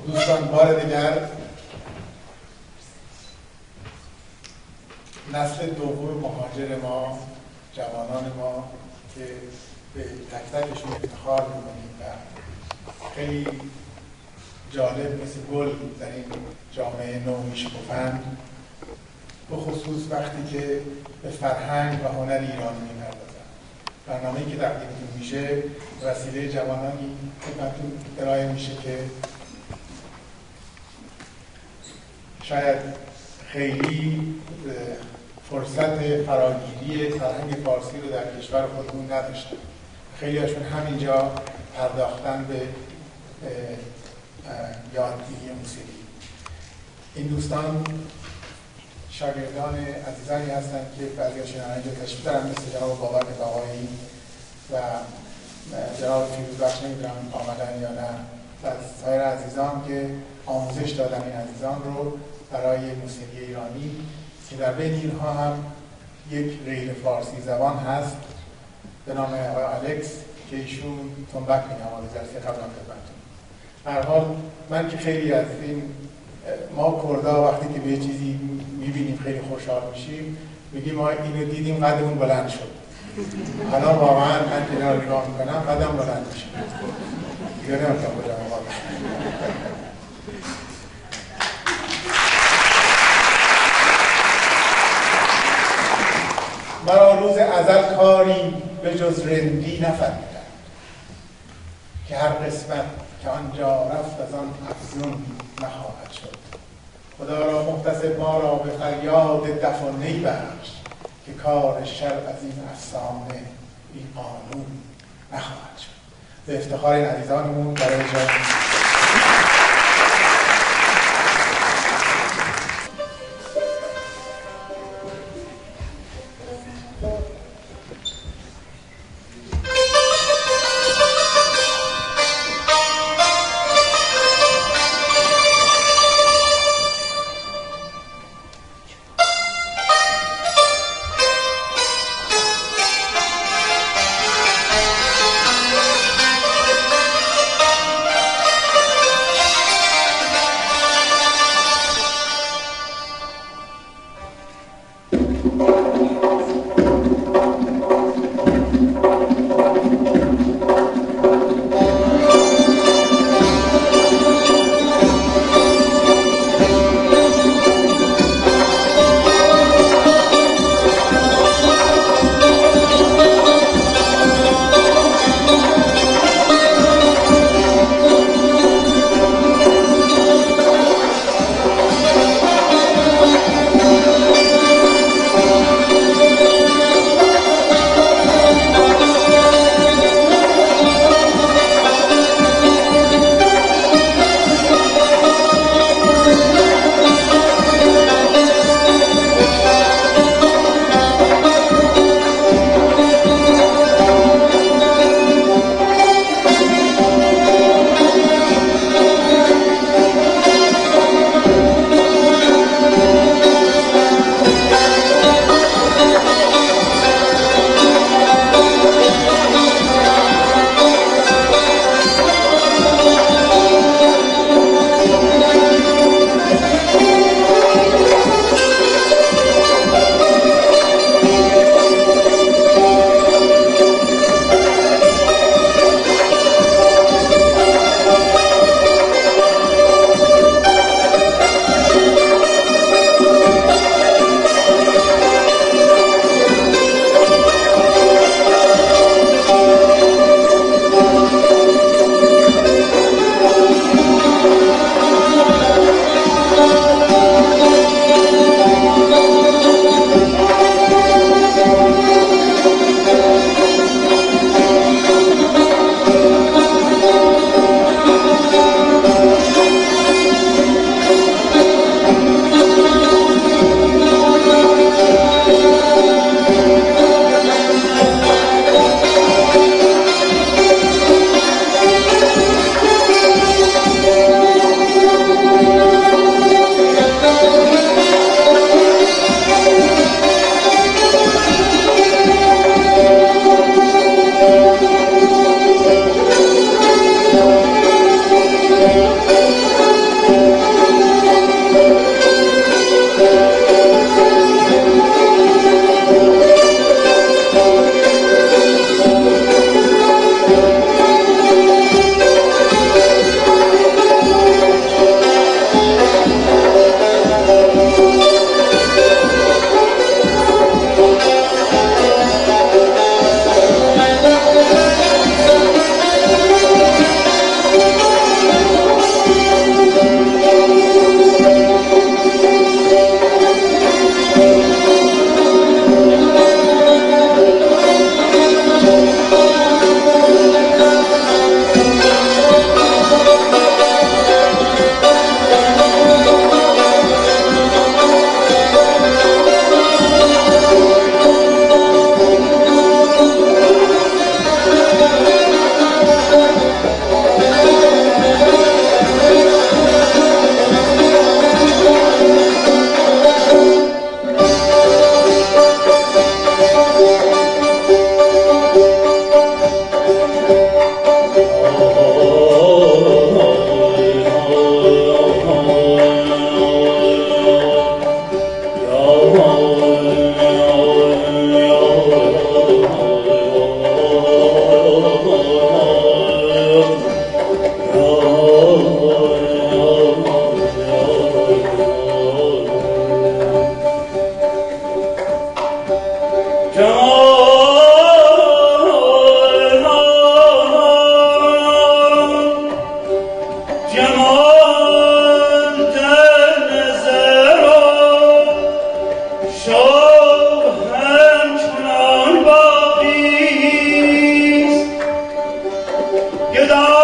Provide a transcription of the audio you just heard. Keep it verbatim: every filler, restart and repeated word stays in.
دوستان بار دیگر نسل دوم مهاجر ما، جوانان ما که به تک تکشون افتخار می‌کنیم و خیلی جالب مثل گل در این جامعه نو میشکفند، به خصوص وقتی که به فرهنگ و هنر ایران می‌پردازند. برنامه‌ای که تقدیمتون میشه وسیله جوانانی خدمتتون ارائه میشه که شاید خیلی فرصت فراگیری فرهنگ فارسی رو در کشور خودمون نداشتن. خیلی هاشون همینجا پرداختن به یادگیری موسیقی. این دوستان شاگردان عزیزانی هستند که بعضی‌هاشون اینجا تشریف دارن، مثل جناب بابک باقایی و جناب فیروزبخش، نمیدونم آمدن یا نه، و سایر عزیزان که آموزش دادن این عزیزان رو برای موسیقی ایرانی، که در بین اینها هم یک غیر فارسی زبان هست به نام آقای الکس که ایشون تنبک می‌نوازه جلسه قبلا خدمتتون. به هر حال من که خیلی از این ما کردا وقتی که به چیزی می‌بینیم خیلی خوشحال میشیم، میگیم ما اینو دیدیم قدمون بلند شد. حالا واقعا من که اینا رو نگاه می‌کنم قدم بلند میشه. دیگه نمی‌تونم بگم واقعا. مرا روز ازل کاری به جز رندی نفهمیدم که هر قسمت که آنجا رفت از آن افزون نخواهد شد. خدا را محتسب ما را به فریاد دف و نی بخش که کار شر از این افسانه بی قانون نخواهد شد. به افتخار این عزیزانمون برای جای گدا